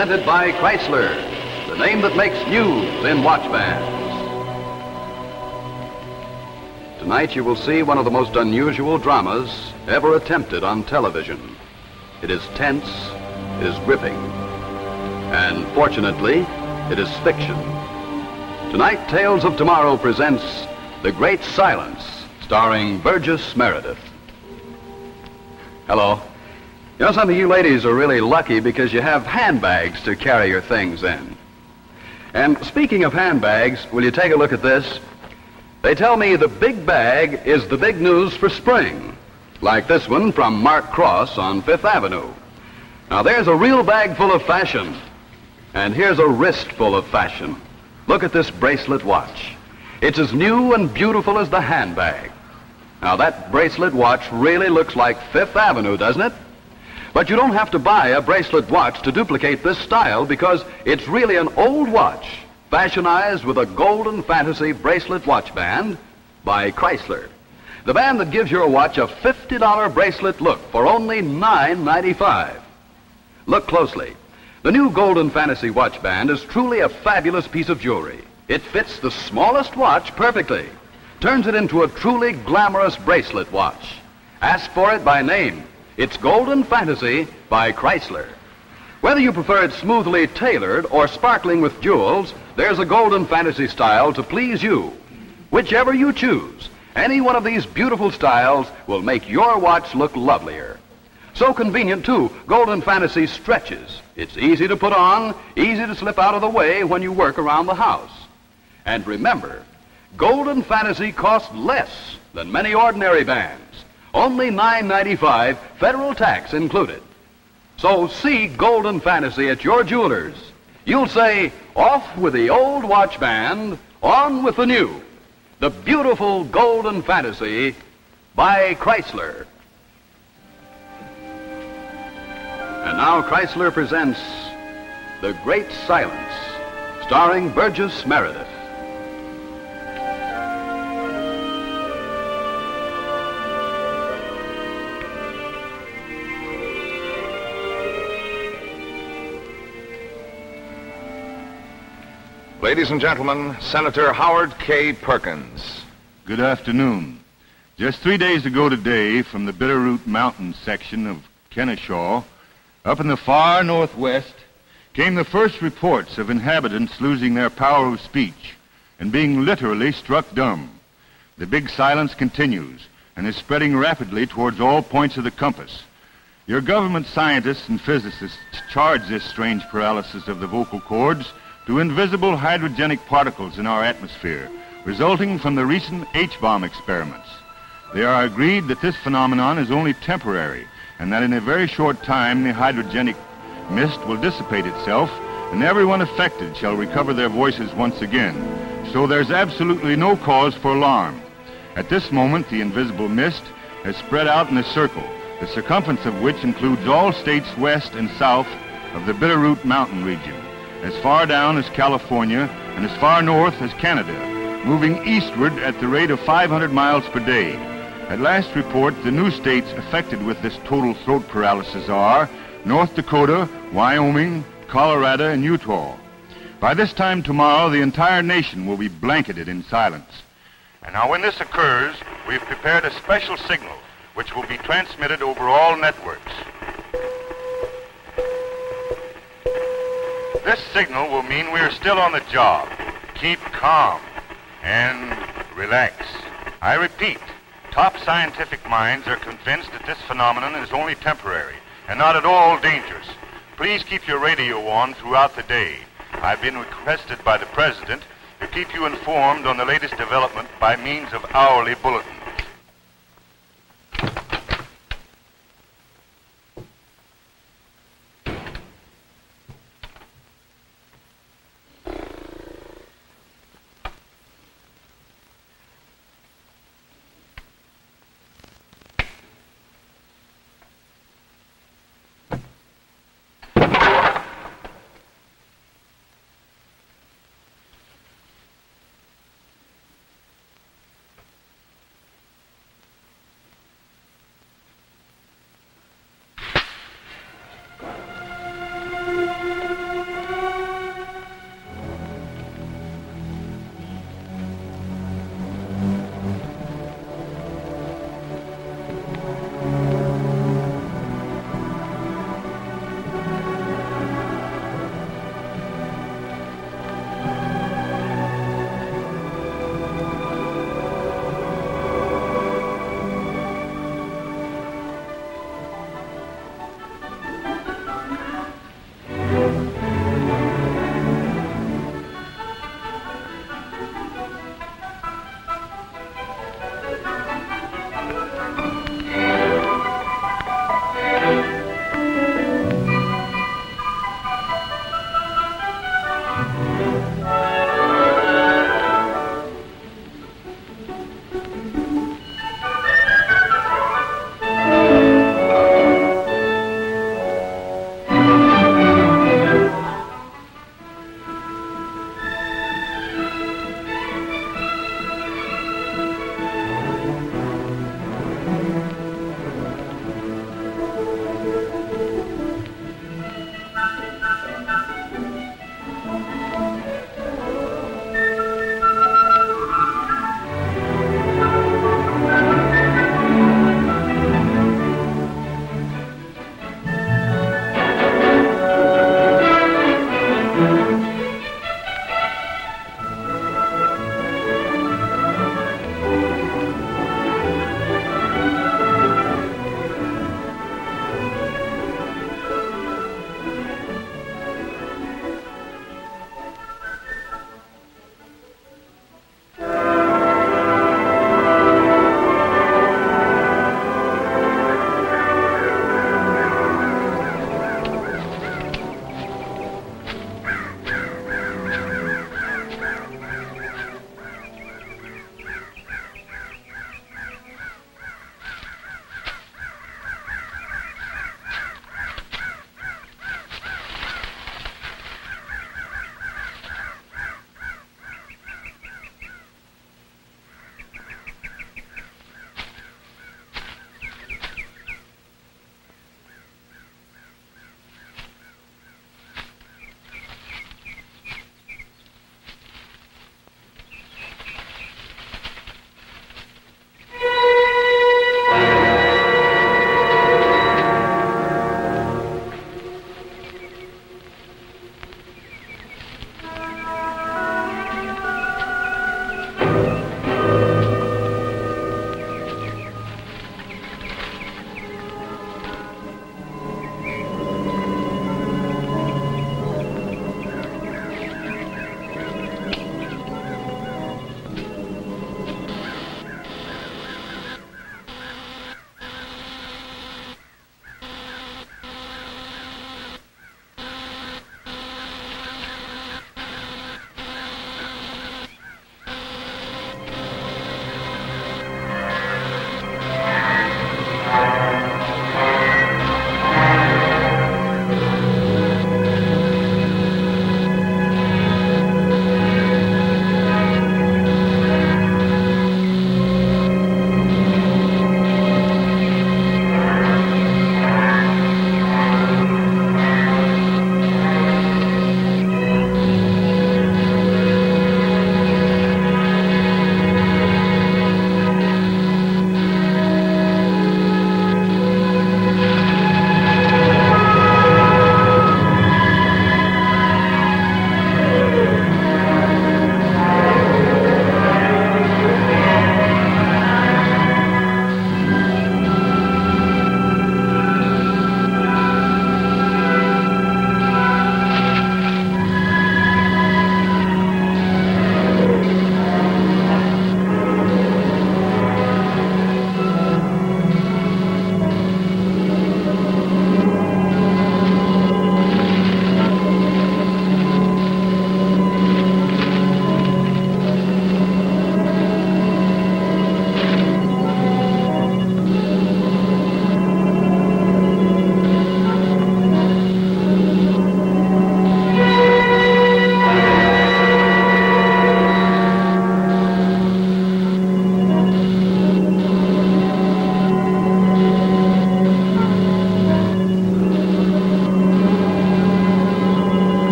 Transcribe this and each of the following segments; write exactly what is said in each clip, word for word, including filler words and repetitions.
presented by Chrysler, the name that makes news in watch bands. Tonight you will see one of the most unusual dramas ever attempted on television. It is tense, it is gripping, and fortunately, it is fiction. Tonight, Tales of Tomorrow presents The Great Silence, starring Burgess Meredith. Hello. You know something, you ladies are really lucky because you have handbags to carry your things in. And speaking of handbags, will you take a look at this? They tell me the big bag is the big news for spring, like this one from Mark Cross on Fifth Avenue. Now there's a real bag full of fashion, and here's a wrist full of fashion. Look at this bracelet watch. It's as new and beautiful as the handbag. Now that bracelet watch really looks like Fifth Avenue, doesn't it? But you don't have to buy a bracelet watch to duplicate this style because it's really an old watch, fashionized with a golden fantasy bracelet watch band by Chrysler. The band that gives your watch a fifty dollar bracelet look for only nine ninety-five. Look closely. The new golden fantasy watch band is truly a fabulous piece of jewelry. It fits the smallest watch perfectly, turns it into a truly glamorous bracelet watch. Ask for it by name. It's Golden Fantasy by Chrysler. Whether you prefer it smoothly tailored or sparkling with jewels, there's a Golden Fantasy style to please you. Whichever you choose, any one of these beautiful styles will make your watch look lovelier. So convenient, too, Golden Fantasy stretches. It's easy to put on, easy to slip out of the way when you work around the house. And remember, Golden Fantasy costs less than many ordinary bands. Only nine ninety-five, federal tax included. So see Golden Fantasy at your jeweler's. You'll say, off with the old watch band, on with the new. The beautiful Golden Fantasy by Chrysler. And now Chrysler presents The Great Silence, starring Burgess Meredith. Ladies and gentlemen, Senator Howard K. Perkins. Good afternoon. Just three days ago today, from the Bitterroot Mountain section of Kennesaw, up in the far northwest, came the first reports of inhabitants losing their power of speech and being literally struck dumb. The big silence continues and is spreading rapidly towards all points of the compass. Your government scientists and physicists charge this strange paralysis of the vocal cords to invisible hydrogenic particles in our atmosphere, resulting from the recent H-bomb experiments. They are agreed that this phenomenon is only temporary, and that in a very short time the hydrogenic mist will dissipate itself, and everyone affected shall recover their voices once again. So there's absolutely no cause for alarm. At this moment, the invisible mist has spread out in a circle, the circumference of which includes all states west and south of the Bitterroot Mountain region, as far down as California and as far north as Canada, moving eastward at the rate of five hundred miles per day. At last report, the new states affected with this total throat paralysis are North Dakota, Wyoming, Colorado, and Utah. By this time tomorrow, the entire nation will be blanketed in silence. And now when this occurs, we've prepared a special signal which will be transmitted over all networks. This signal will mean we are still on the job. Keep calm and relax. I repeat, top scientific minds are convinced that this phenomenon is only temporary and not at all dangerous. Please keep your radio on throughout the day. I've been requested by the President to keep you informed on the latest development by means of hourly bulletins.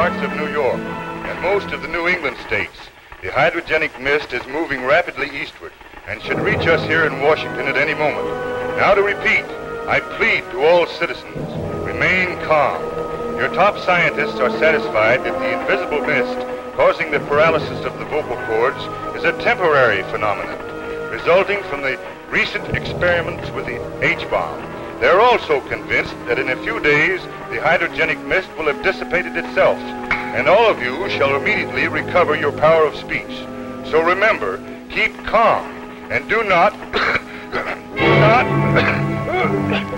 parts of New York and most of the New England states, the hydrogenic mist is moving rapidly eastward and should reach us here in Washington at any moment. Now to repeat, I plead to all citizens, remain calm. Your top scientists are satisfied that the invisible mist causing the paralysis of the vocal cords is a temporary phenomenon, resulting from the recent experiments with the H-bomb. They're also convinced that in a few days, the hydrogenic mist will have dissipated itself, and all of you shall immediately recover your power of speech. So remember, keep calm, and do not, do not...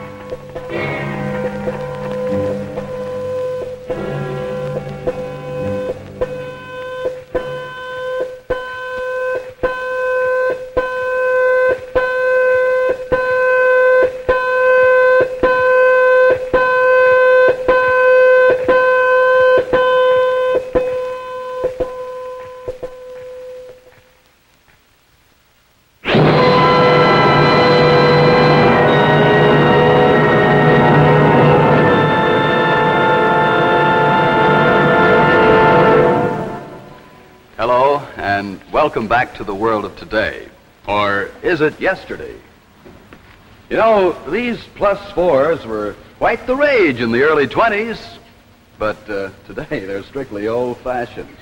Welcome back to the world of today. Or is it yesterday? You know, these plus fours were quite the rage in the early twenties, but uh, today they're strictly old-fashioned.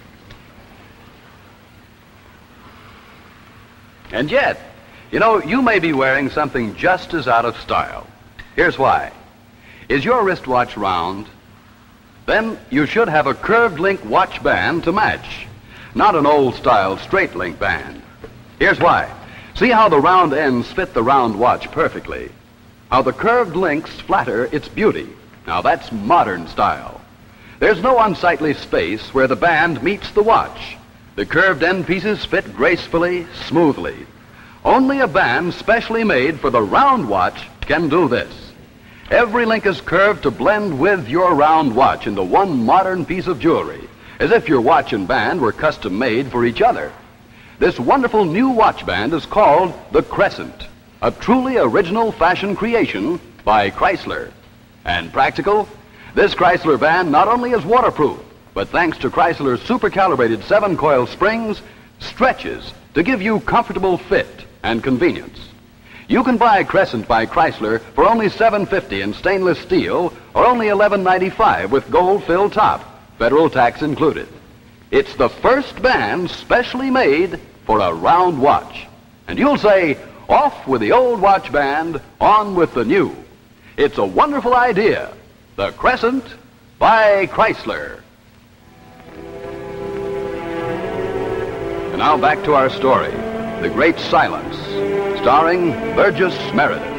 And yet, you know, you may be wearing something just as out of style. Here's why. Is your wristwatch round? Then you should have a curved link watch band to match. Not an old-style straight-link band. Here's why. See how the round ends fit the round watch perfectly. How the curved links flatter its beauty. Now that's modern style. There's no unsightly space where the band meets the watch. The curved end pieces fit gracefully, smoothly. Only a band specially made for the round watch can do this. Every link is curved to blend with your round watch into one modern piece of jewelry, as if your watch and band were custom made for each other. This wonderful new watch band is called the Crescent, a truly original fashion creation by Chrysler. And practical? This Chrysler band not only is waterproof, but thanks to Chrysler's super-calibrated seven-coil springs, stretches to give you comfortable fit and convenience. You can buy Crescent by Chrysler for only seven dollars and fifty cents in stainless steel or only eleven ninety-five with gold-filled top. Federal tax included. It's the first band specially made for a round watch. And you'll say, off with the old watch band, on with the new. It's a wonderful idea. The Crescent by Chrysler. And now back to our story, The Great Silence, starring Burgess Meredith.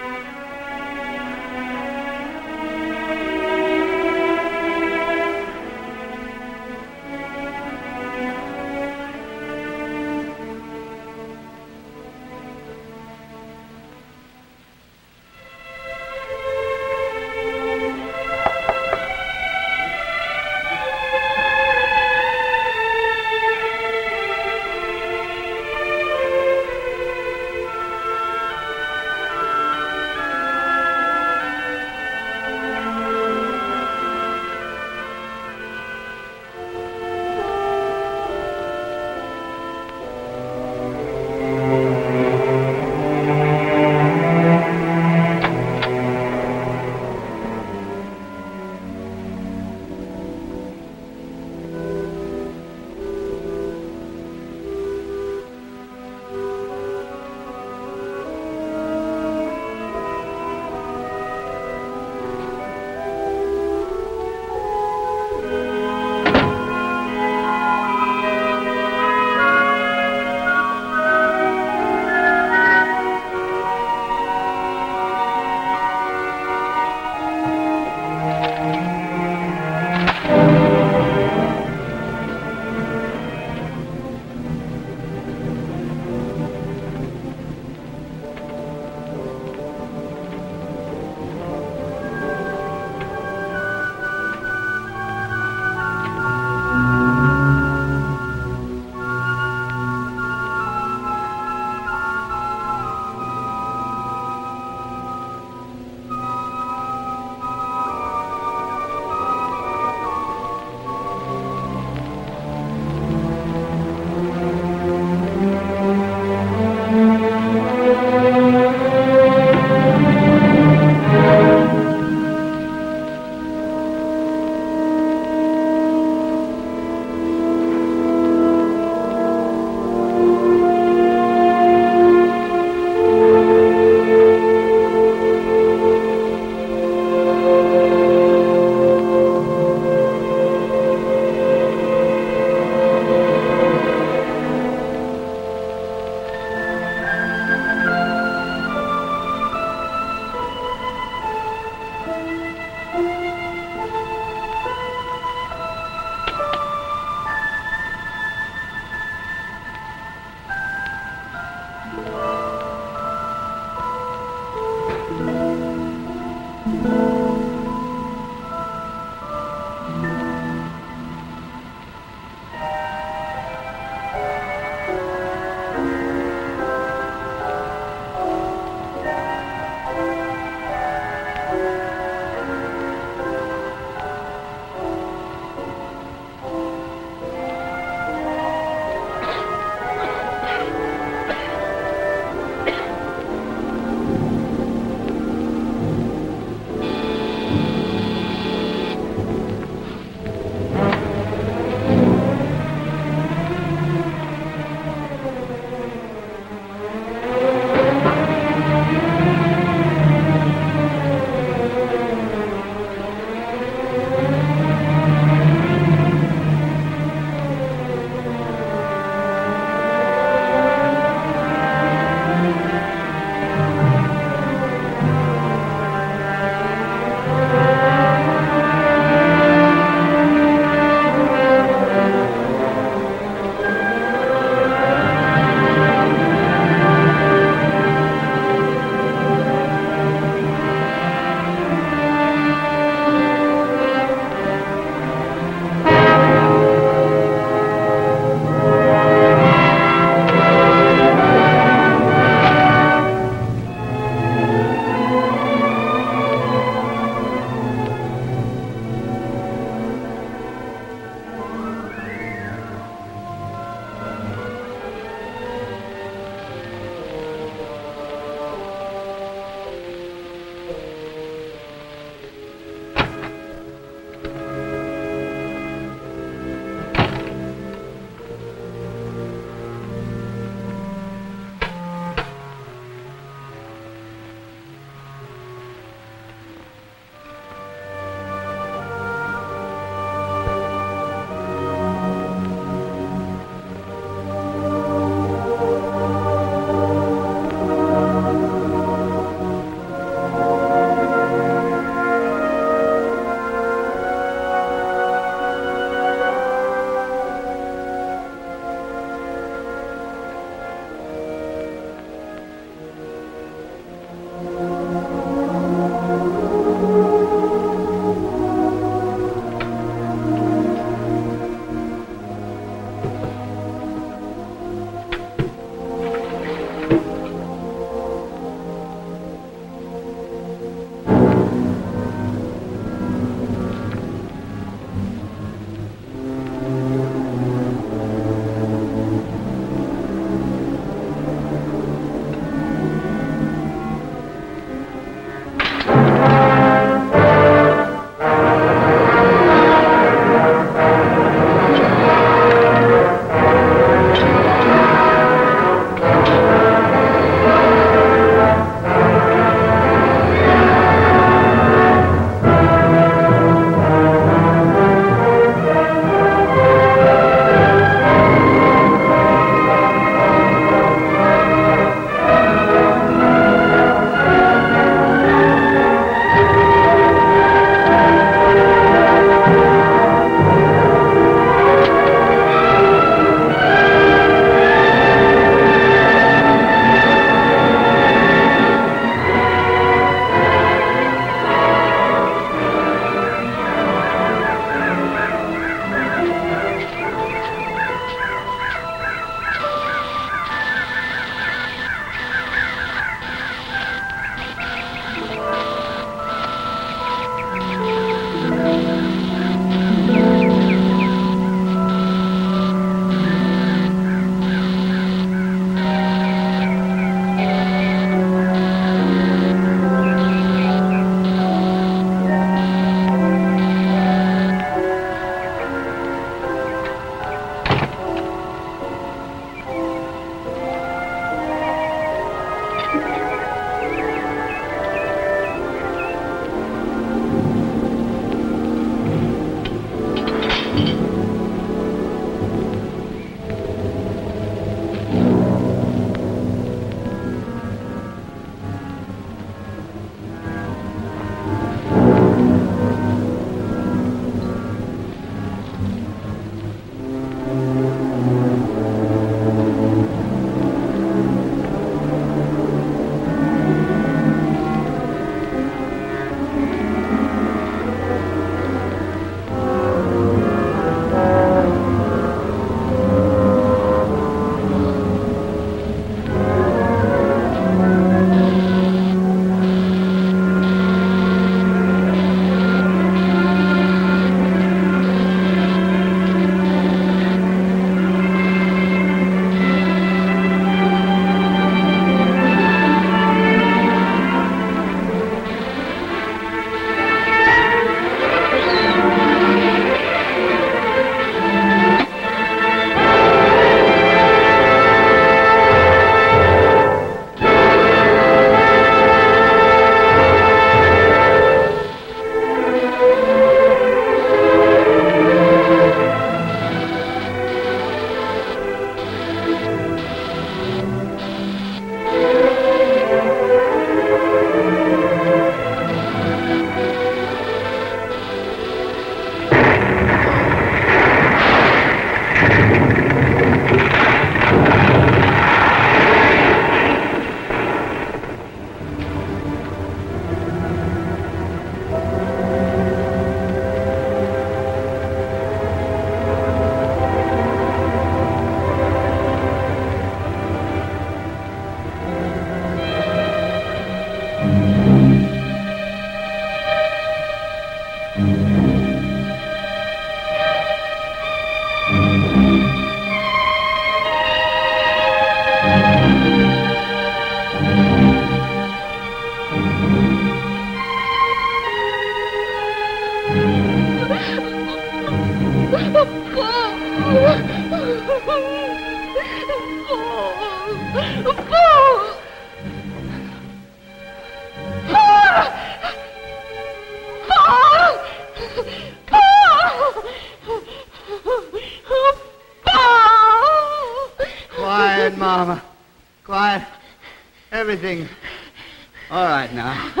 Quiet, Mama. Quiet. Everything. All right now.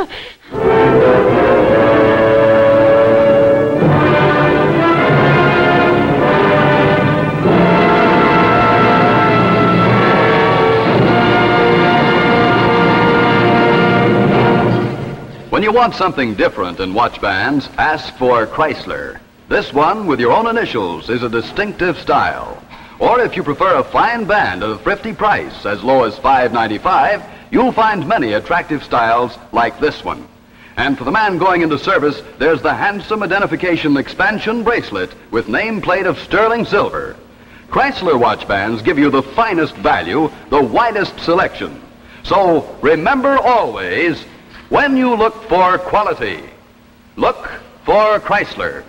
When you want something different in watch bands, ask for Chrysler. This one, with your own initials, is a distinctive style. Or if you prefer a fine band at a thrifty price, as low as five ninety-five, you'll find many attractive styles like this one. And for the man going into service, there's the handsome identification expansion bracelet with nameplate of sterling silver. Chrysler watch bands give you the finest value, the widest selection. So remember always, when you look for quality, look for Chrysler.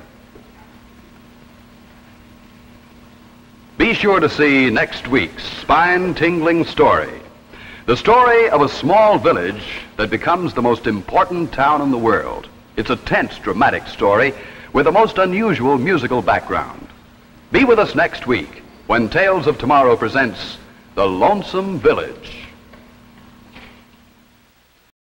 Be sure to see next week's spine-tingling story. The story of a small village that becomes the most important town in the world. It's a tense, dramatic story with a most unusual musical background. Be with us next week when Tales of Tomorrow presents The Lonesome Village.